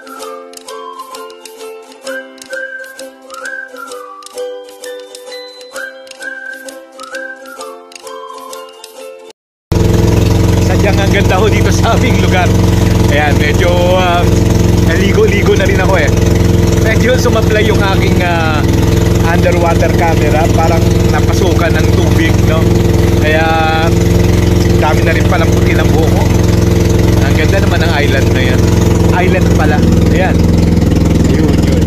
Sadyang ang ganda ho dito sa aming lugar. Ayan, medyo ligo-ligo na rin ako eh. Medyo sumablay yung aking underwater camera. Parang napasukan ng tubig, no? Kaya dami na rin palang puti ng buhok ko. Ang ganda naman ng island na yan. Island pala. Ayan. Ayun, yun.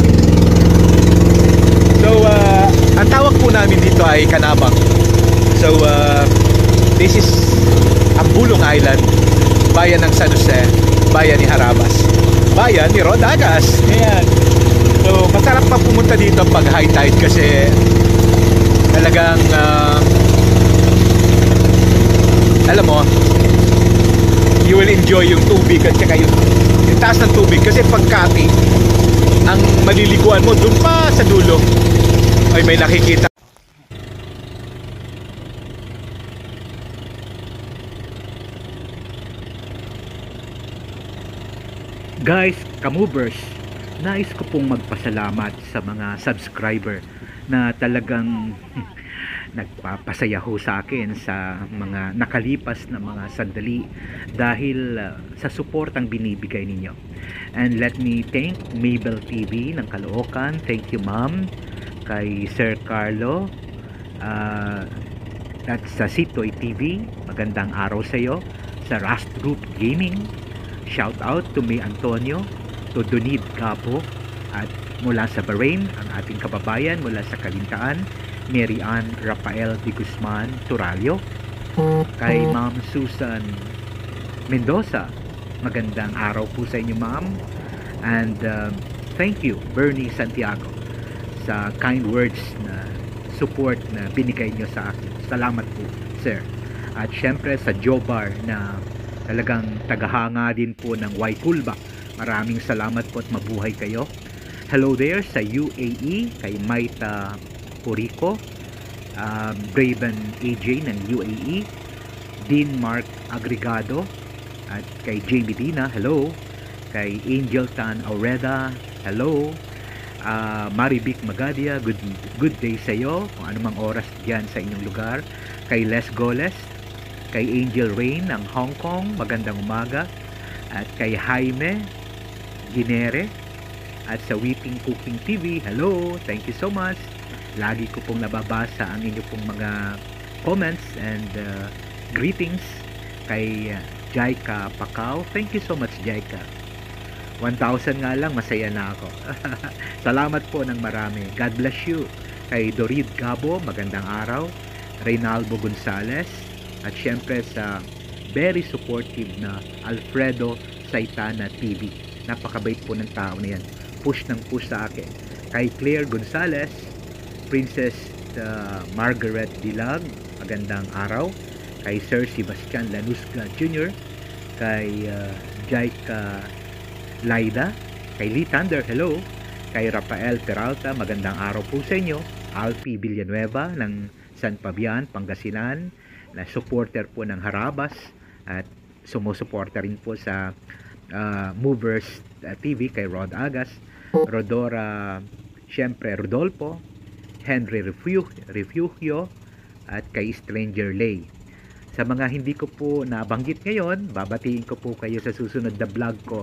So, ang tawag po namin dito ay Canabang. So, this is Ambulong Island, bayan ng San Jose, bayan ni Harabas, bayan ni Rodagas. Ayan. So, masarap pa pumunta dito pag high tide kasi talagang alam mo, you will enjoy yung tubig at saka yung taas ng tubig kasi pagkati ang maliliguan mo dun pa sa dulo ay may nakikita. Guys, kamovers, nais ko pong magpasalamat sa mga subscriber na talagang nagpapasaya ho sa akin sa mga nakalipas na mga sandali dahil sa suportang binibigay ninyo. And let me thank Mabel TV ng Caloocan. Thank you, ma'am. Kay Sir Carlo at sa Sitoy TV, magandang araw sa iyo. Sa Rust Group Gaming, shout out to May Antonio, to Donid Capo, at mula sa Bahrain, ang ating kababayan mula sa Kalintaan, Mary Ann Rafael de Guzman Turalio. Kay Ma'am Susan Mendoza, magandang araw po sa inyo, ma'am. And thank you Bernie Santiago sa kind words na support na binigay nyo sa akin. Salamat po, sir. At syempre sa Jobar na talagang tagahanga din po ng Waikulba. Maraming salamat po at mabuhay kayo. Hello there sa UAE, kay Maita Purico, Braven AJ ng UAE, Dean Mark Agregado, at kay Jamie Dina, hello. Kay Angel Tan Aureda, hello. Maribik Magadia, good day sa iyo, kung anumang oras diyan sa inyong lugar. Kay Les Goles, kay Angel Rain ng Hong Kong, magandang umaga. At kay Jaime Ginere, at sa Whipping Cooking TV, hello, thank you so much. Lagi ko pong nababasa ang inyo pong mga comments and greetings. Kay Jaika Pacao, thank you so much, Jaika. 1,000 nga lang, masaya na ako. Salamat po ng marami. God bless you. Kay Dorid Gabo, magandang araw. Reynaldo Gonzales, at syempre sa very supportive na Alfredo Saitana TV. Napakabait po ng tao na yan. Push ng push sa akin. Kay Claire Gonzales, Princess Margaret Dilag, magandang araw. Kay Sir Sebastian Lanusga Jr., kay Jaika Laida, kay Lee Thunder, hello. Kay Rafael Peralta, magandang araw po sa inyo. Alpi Villanueva ng San Fabian, Pangasinan, na supporter po ng Harabas at sumusuporta rin po sa Movers TV, kay Rod Agas, Rodora, syempre Rodolfo, Henry Refugio, at kay Stranger Lay. Sa mga hindi ko po nabanggit ngayon, babatiin ko po kayo sa susunod na vlog ko.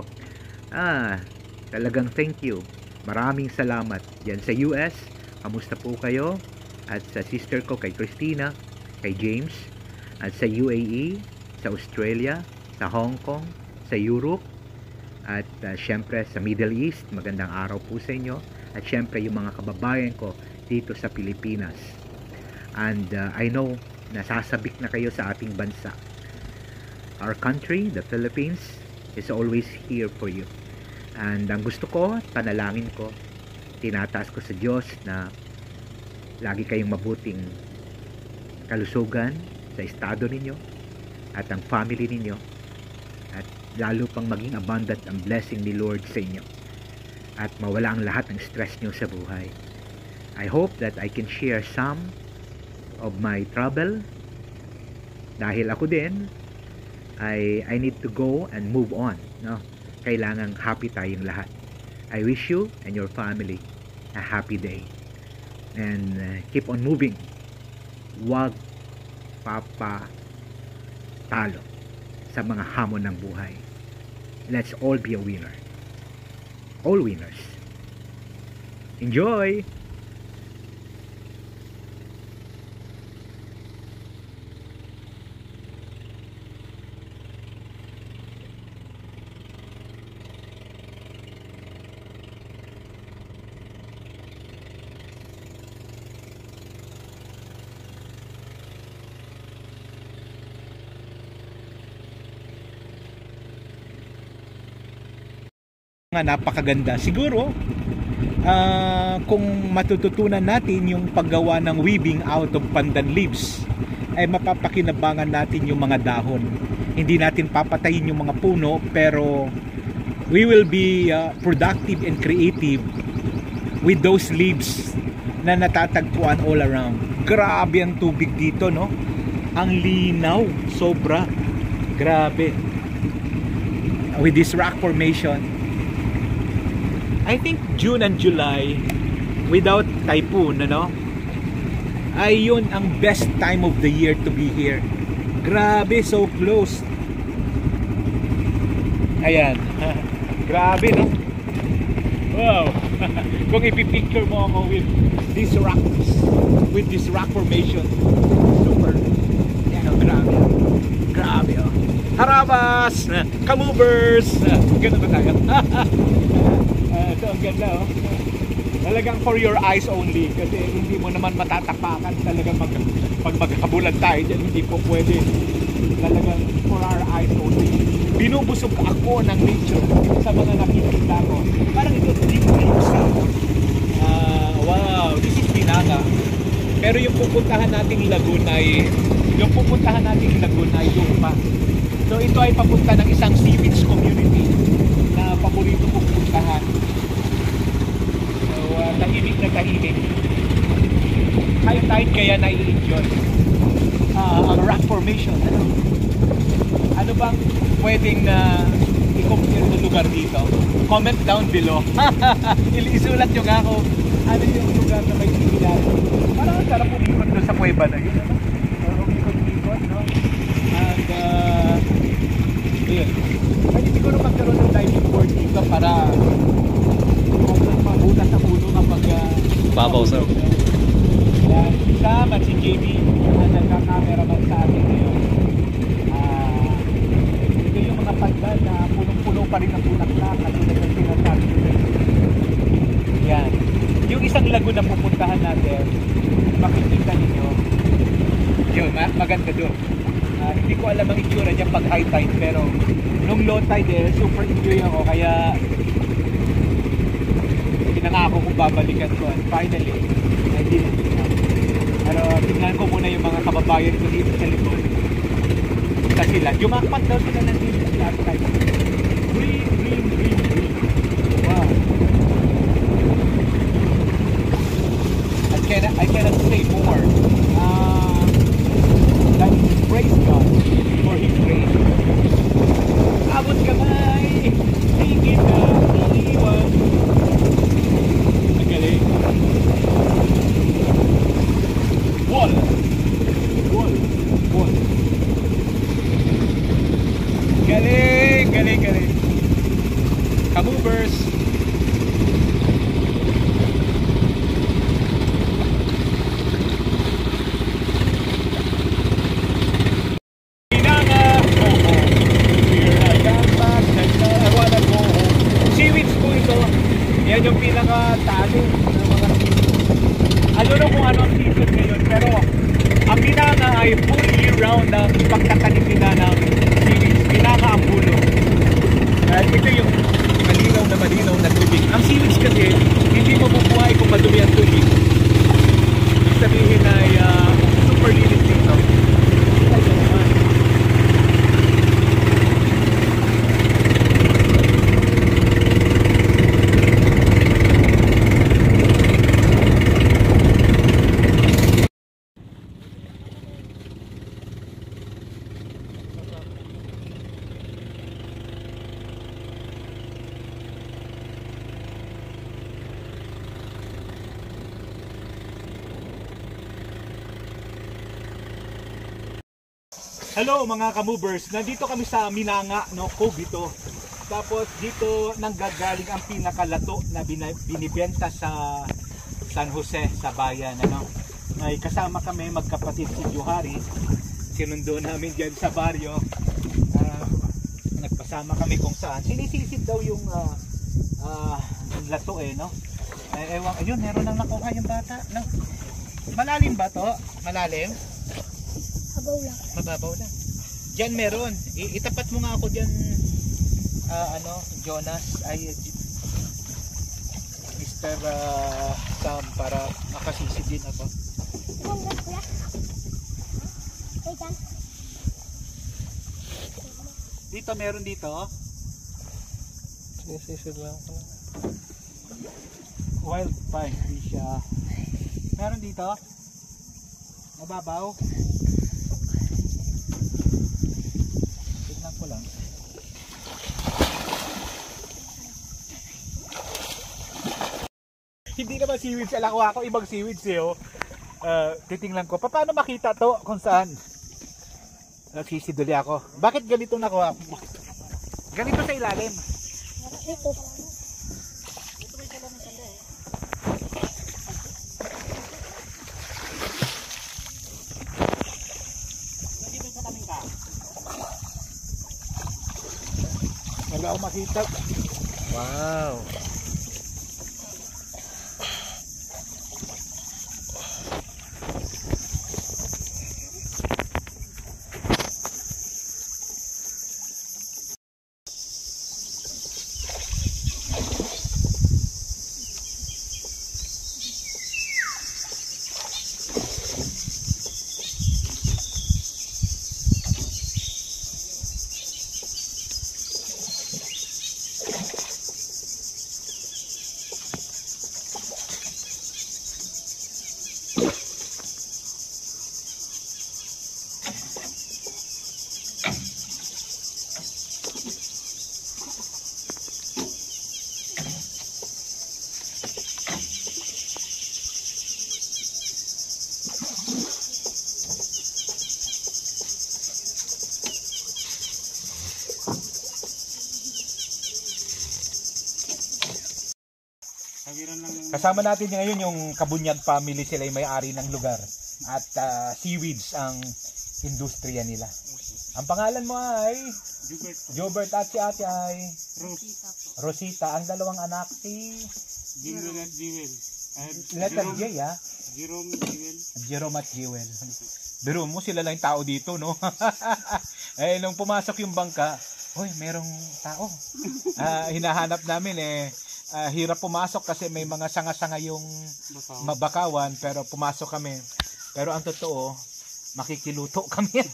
Talagang thank you. Maraming salamat. Yan sa US, kamusta po kayo? At sa sister ko kay Christina, kay James, at sa UAE, sa Australia, sa Hong Kong, sa Europe, at syempre sa Middle East, magandang araw po sa inyo. At syempre yung mga kababayan ko dito sa Pilipinas. And I know nasasabik na kayo sa ating bansa. Our country, the Philippines, is always here for you. And ang gusto ko, panalangin ko, tinataas ko sa Diyos na lagi kayong mabuting kalusugan sa estado ninyo at ang family ninyo, at lalo pang maging abundant ang blessing ni Lord sa inyo at mawala ang lahat ng stress nyo sa buhay. I hope that I can share some of my trouble dahil ako din I need to go and move on, no? Kailangang happy tayong lahat. I wish you and your family a happy day. And keep on moving. Huwag papatalo sa mga hamon ng buhay. Let's all be a winner. All winners. Enjoy! Napakaganda. Siguro, kung matututunan natin yung paggawa ng weaving out of pandan leaves, ay mapapakinabangan natin yung mga dahon. Hindi natin papatayin yung mga puno, pero we will be productive and creative with those leaves na natatagpuan all around. Grabe ang tubig dito, no? Ang linaw, sobra. Grabe. With this rock formation, I think June and July without typhoon, ano, ay yun ang best time of the year to be here. Grabe, so close. Ayan. Grabe, no? Wow. Kung ipipicture mo ako with these rocks, with this rock formation, super. Yan, oh, grabe. Grabe, oh. Harabas! Kamovers! Ganun ba tayo? So ang ganda, oh. Talagang for your eyes only, kasi hindi mo naman matatapakan talagang pag magkabulan tayo dyan, hindi po pwede. Talagang for our eyes only. Binubusog ako ng nature sa mga nakikita ko. Parang ito deep wow, this is Binaga. Pero yung pupuntahan nating lagoon ay yung pa. So ito ay papunta ng isang seaweeds community na paborito kong puntahan. Tahimik na tahimik. High tide kaya na-i-enjoy ang rock formation. Ano bang pwedeng i-compare ng lugar dito? Comment down below. Isulat nyo nga ako ano yung lugar na may similar. Parang ang sarap umikot doon sa kuweba na yun, ano? Umikot-ikot, no? And yun, pwede siguro magkaroon ng diving board dito para mabutas sa puno kapag babaw sa yan, sama si JB na nagka-cameraman sa atin ngayon. Ito yung mga pandan na punong-puno pa rin ang bulaklak at yung sinasabi ko. Yan, yung isang lagoon na pupuntahan natin, makikita ninyo yun, maganda doon. Hindi ko alam ang itsura niya pag high tide, pero nung low tide super enjoy ako, kaya pinangako kong babalikan ko, and finally I did it. Pero tingnan ko muna yung mga kababayan ko dito sa likod sa sila, yumakpat daw sila ng dito last time. Green, green, green, green. Wow. I cannot say more than praise God for His grace. Abot kamay, higit na iiwan. Magaling. Wall. Wall. Wall. Galing, galing, galing. Kamovers. Yan yung pinaka-talo ng mga season. Ano na kung ano ang season ngayon, pero ang Binanga ay full year round ang pagkatanim nila ng seaweeds. Binanga ang pulo. At ito yung malinaw na tubig. Ang seaweeds kasi, hindi mabubuhay kung madumi ang tubig. Ibig sabihin ay super linis dito. Hello mga ka-movers, nandito kami sa Minanga, no, Cove ito. Tapos dito nanggagaling ang pinakalato na binibenta sa San Jose, sa bayan, ano. May kasama kami magkapatid si Johari. Sinundo namin diyan sa baryo. Nagpasama kami kung saan. Sinisisid daw yung lato no. Ewan, ayun, meron nang nakuha yung bata, no. Malalim ba to? Malalim? Habaw lang. Mababaw lang. Diyan meron. Itapat mo nga ako diyan, Jonas, ay Mr. Sam, para makasisid din ako. Dito meron dito. Sinisisid lang ako. Wild pine siya. Meron dito. Mababaw. Tignan ko lang. Hindi naman seaweeds lang ako, ibang seaweeds titingnan ko. Paano makita to kung saan? Nagsisiduli ako. Bakit ganito nakuha? Ganito sa ilalim. Ito. Wala akong makita. Wow. Kasama natin ngayon yung Kabunyag family, sila ay may-ari ng lugar at seaweeds ang industriya nila. Ang pangalan mo ay Jobert at si ate ay Rosita. Ang dalawang anak si Jewel at Jewel. letter J, Jerome at Jewel. Jerome at Jewel. Biro mo, sila lang yung tao dito, no? Eh, nung pumasok yung bangka, hoy, merong tao. Hinahanap namin hirap pumasok kasi may mga sanga-sanga yung mabakawan, pero pumasok kami. Pero ang totoo, makikiluto kami.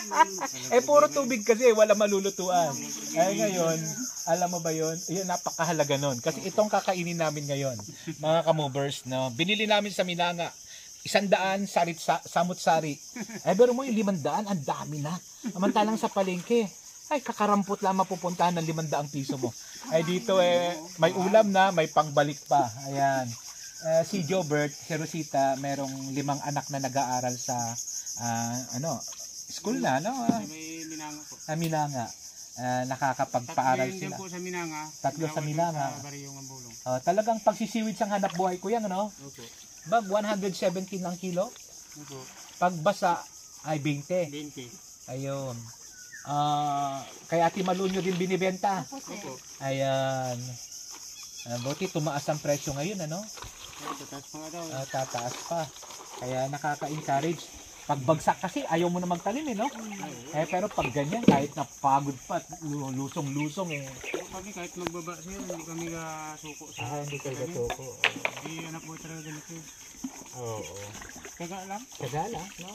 Puro tubig kasi, wala malulutuan. Ngayon, alam mo ba yun? Yun, napakahalaga nun. Kasi itong kakainin namin ngayon, mga ka-movers, no? Binili namin sa Minanga, 100 samut-sari. Pero mo yung 500, ang dami na. Samantalang sa palengke, ay kakarampot lang mapupuntahan ng 500 piso mo. Dito may ulam na, may pangbalik pa. Ayan. Si Jobert, si Rosita, merong 5 anak na nag-aaral sa school na, no? May Minanga po. Minanga. Nakakapagpaaral sila. Po sa Minanga. Tatlo sa Minanga. Sa Baryong Ambulong. Talagang pagsisiwid sa hanap buhay ko yan, no? Opo. Bag 117 ang kilo. Opo. Pagbasa ay 20. 20. Ayun. Kay Ate Malunyo din binibenta. Opo. Ayan. Buti tumaas ang presyo ngayon, ano? Tataas pa nga daw. Tataas pa. Kaya nakaka-encourage. Pagbagsak kasi ayaw mo na magtanim, no? Pero pag ganyan, kahit napagod pa, lusong-lusong Kami kahit magbaba siya, hindi kami suko sa... hindi kayo gatuko. Hindi anak mo talaga ganito. Oo. Kaga lang. Kaga lang, no?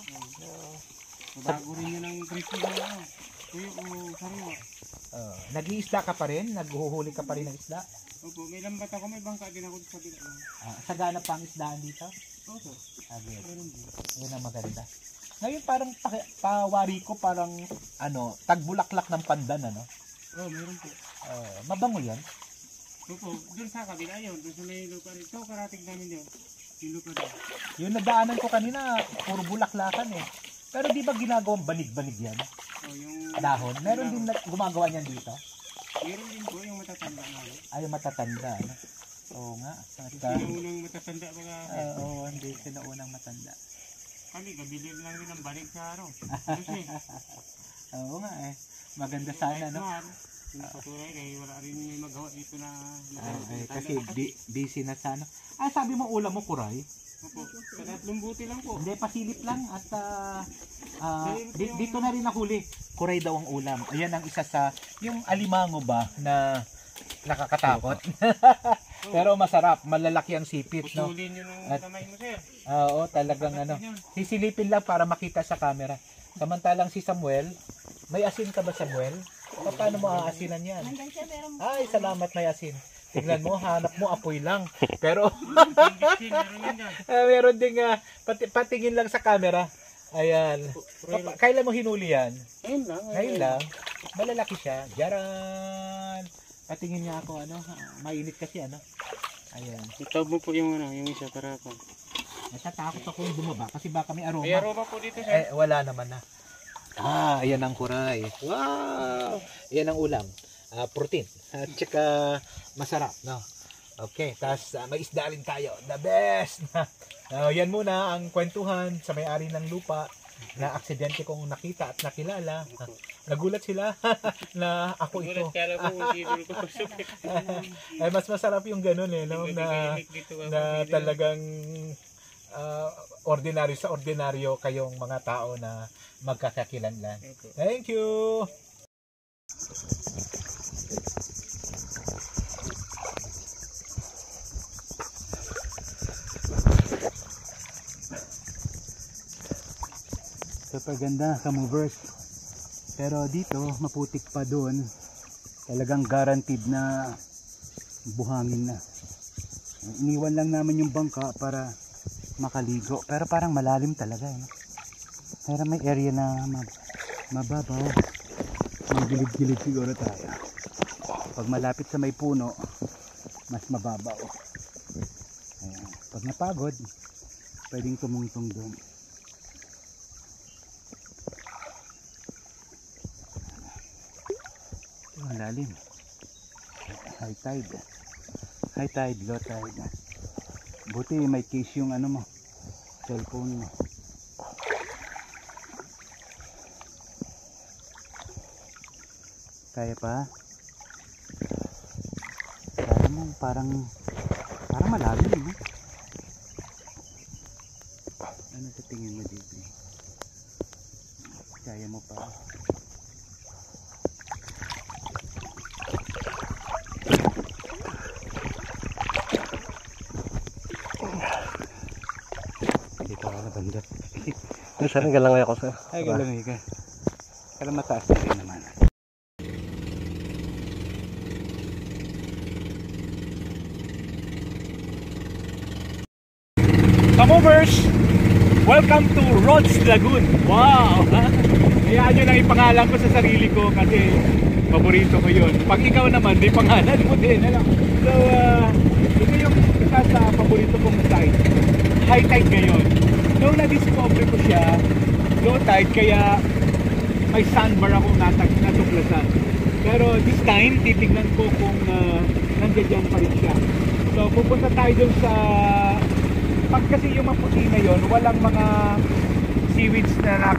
Bago rin yun ang presyo na tuyo o sariwa. Nag-iisda ka pa rin? Naghuhuli ka pa rin ng isda? Opo, may lambat ako, may bangka din ako sa bila. Sagana pa ang isdaan dito? Opo. Meron din. Yun ang maganda. Ngayon parang pawari ko parang tagbulaklak ng pandan, ano? Meron po. Mabango yan? Opo, dun sa kabila yun, dun sa may lupa rin. Ito, karating namin yun. Yung lupa doon. Yung nadaanan ko kanina, puro bulaklakan . Pero di ba ginagawang banig-banig yan? O yung... Dahon? Meron din gumagawa niyan dito? Meron din po yung matatanda namin. Ay, matatanda. Ano? Oo nga. Yung unang matatanda mga... Oo, hindi sila unang matanda. Kami, gabili lang din ng banig sa araw. Kasi, Oo nga eh. Maganda sana, no? Yung patuloy, kaya wala rin may magawa dito na... Kasi busy na sana. Ah, sabi mo ulam mo, kuray? Opo, sa tatlong buti lang po. Hindi, pasilip lang. At dito na rin nahuli. Kuray daw ang ulam. Ayan ang isa sa... Yung alimango ba na nakakatakot? Pero masarap. Malalaki ang sipit, no? Putulin nyo ng kamay mo, sir. Oo, talagang ano. Sisilipin lang para makita sa camera. Samantalang si Samuel, may asin ka ba, Samuel? Paano mo aasinan yan? Hanggang siya meron Ay, salamat, may asin. Tignan mo, hanap mo, apoy lang. Pero, meron ding patingin lang sa camera. Ayan. Kailan mo hinuli yan? Ayun lang. Ngayon lang. Malalaki siya. Jaran! Patingin niya ako, ano, mainit kasi, ano. Ayan. Itawag mo po yung ano, yung isa para pa. Natatakot akong bumaba kasi baka may aroma. May aroma po dito, sir. Wala naman na. Ayan ang kuray. Wow! Ayan ang ulam. Protein. At saka masarap, no? Okay, tapos may isda rin tayo. The best! Yan muna ang kwentuhan sa may-ari ng lupa na aksidente kong nakita at nakilala. Nagulat sila na ako ito. Ay, mas masarap yung ganun eh, no? Na talagang ordinaryo sa ordinaryo kayong mga tao na magkakakilanlan. Thank you! Super ganda sa movers. Pero dito, maputik pa doon. Talagang guaranteed na buhangin na. Iniwan lang namin yung bangka para makaligo. Pero parang malalim talaga. Eh. Pero may area na mababaw. Magilid-gilid siguro tayo. Pag malapit sa may puno, mas mababaw. Ayan. Pag napagod, pwedeng tumungtong doon. Lalim. High tide. High tide, low tide. Buti may case yung ano mo, cellphone mo. Kaya pa? Kaya mo, parang malalim eh. Ano sa tingin mo dito? Kaya mo pa? Banda. Sana galangay ako sir. Ay, galangay ka. Kaya mataas na rin naman. Kamovers! Welcome to Rod's Lagoon. Wow! Hayaan nyo lang ipangalan ko sa sarili ko kasi paborito ko yun. Pag ikaw naman, di pangalan mo din. Alam. So, ito yung isa sa paborito kong site. High tide ngayon. Nung na-discover ko siya, low tide, kaya may sandbar akong natuklasan. Pero this time, titignan ko kung nandiyan pa rin siya. So, pupunta tayo dun sa... Pag kasi yung maputi na yun, walang mga seaweeds na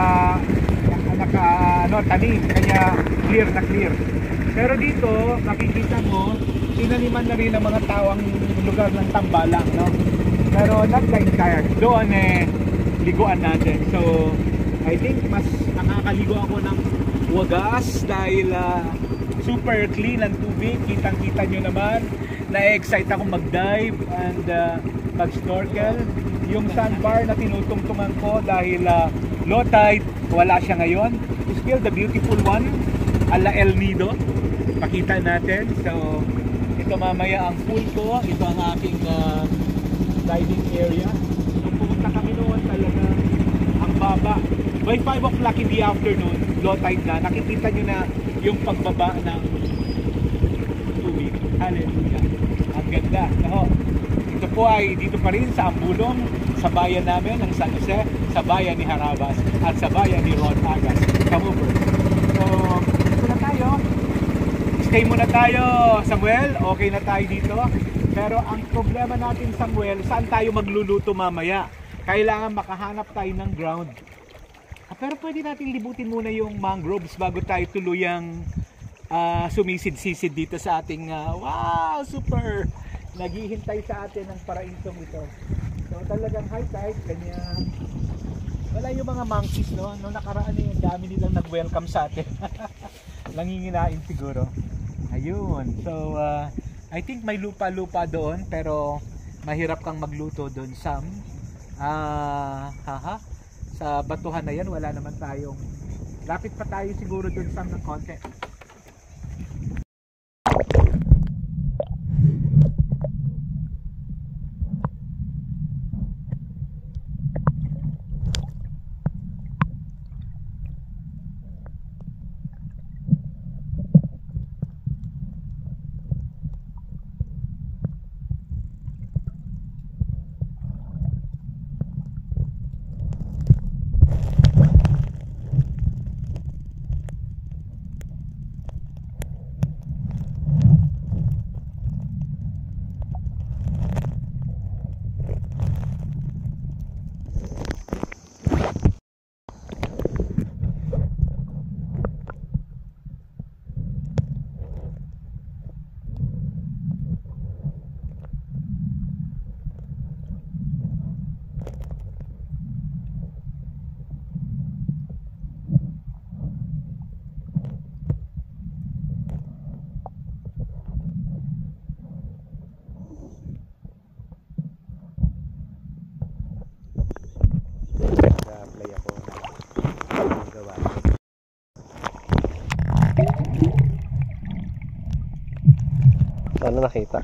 tanim, kaya clear na clear. Pero dito, makikita mo, tinaniman na rin ng mga tao ang lugar ng tambalang, no? Pero not the entire. Doon liguan natin. So, I think mas nakakaligo ako ng wagas dahil super clean ang tubig. Kitang-kita nyo naman. Na-excite ako mag-dive and mag-snorkel. Yung sandbar na tinutungtungan ko dahil low tide, wala siya ngayon. Still the beautiful one, ala El Nido. Pakita natin. So, ito mamaya ang pool ko. Ito ang aking diving area. Nung pumunta kami noon, talaga ang baba. By 5 o'clock in the afternoon, low tide na. Nakikita nyo na yung pagbaba ng tubig. Hallelujah. Ang ganda. So, ito po po ay dito pa rin sa Ambulong, sa bayan namin ng San Jose, sa bayan ni Harabas at sa bayan ni Ron Agas, Kamovers. So, dito na tayo. Stay muna tayo, Samuel. Okay na tayo dito. Pero ang problema natin, Samuel, saan tayo magluluto mamaya? Kailangan makahanap tayo ng ground. Pero pwede natin libutin muna yung mangroves bago tayo tuluyang sumisid-sisid dito sa ating wow, super! Naghihintay sa atin ng paraisong ito. So talagang high tide, kanya wala yung mga monkeys, no? Noong nakaraan yung dami nilang nag-welcome sa atin. Nanginginain siguro. Ayun. So I think may lupa-lupa doon, pero mahirap kang magluto doon, Sam. Sa batuhan na yan, wala naman tayong, lapit pa tayo siguro doon, Sam, ng konti. Sana nakita.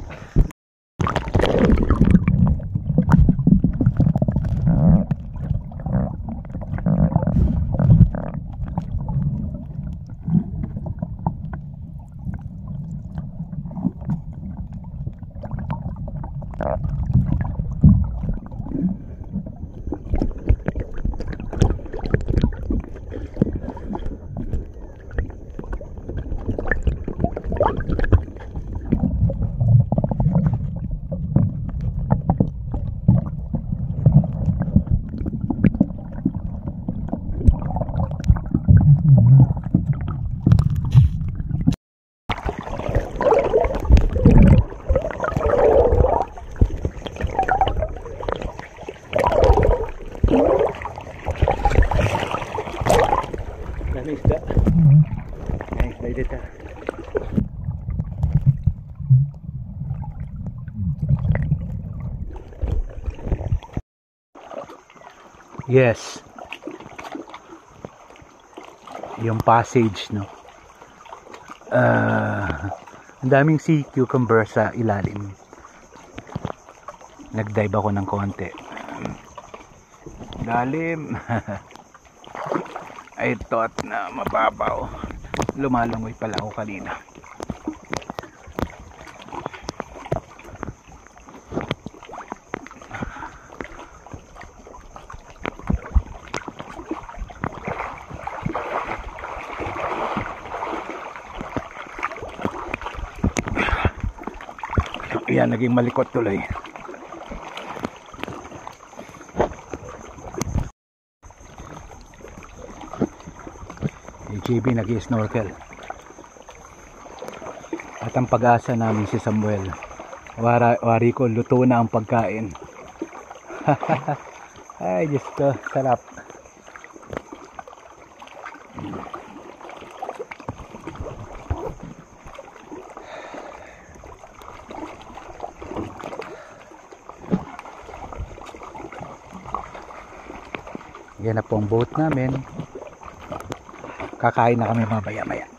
Yes. Yung passage, no. Ang daming sea cucumber sa ilalim. Nag-dive ako ng konti. Lalim. I thought na mababaw. Lumalangoy pala ako kanina. Yan, naging malikot tuloy. JB nag-snorkel. At ang pag-asa namin si Samuel. Wari ko, luto na ang pagkain. Ay, Diyos ko, sarap. Yan na po ang boat namin. Kakain na kami mamaya-maya.